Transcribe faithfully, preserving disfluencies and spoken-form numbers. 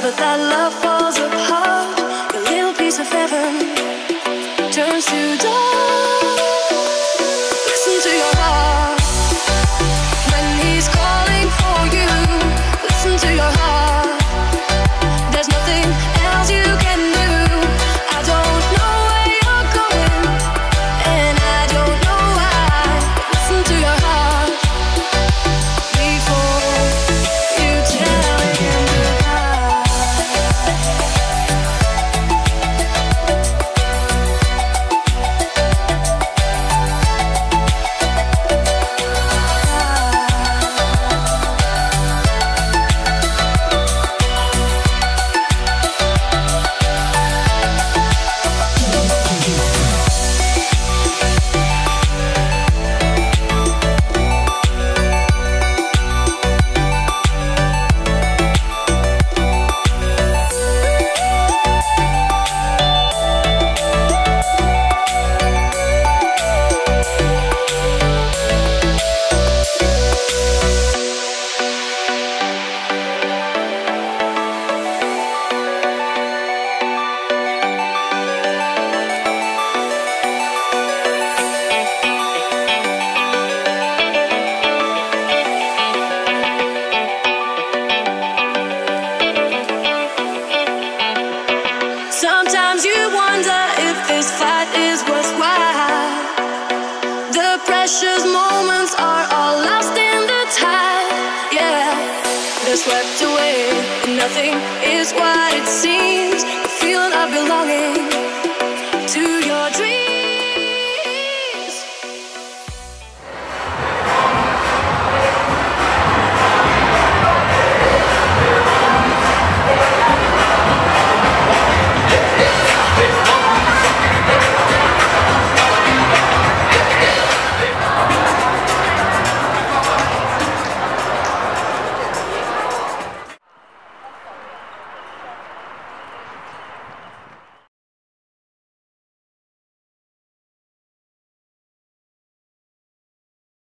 but that love falls apart. Your little piece of heaven turns to dust. Listen to your heart when he's calling for you. Listen to your heart. There's nothing else you can do. I don't know where you're going, and I don't know why. Listen to your heart before you tell him goodbye. Sometimes you wonder if this fight is worthwhile. The precious moments are all lost in the tide. Yeah, they're swept away, and nothing is what it seems. The feeling of belonging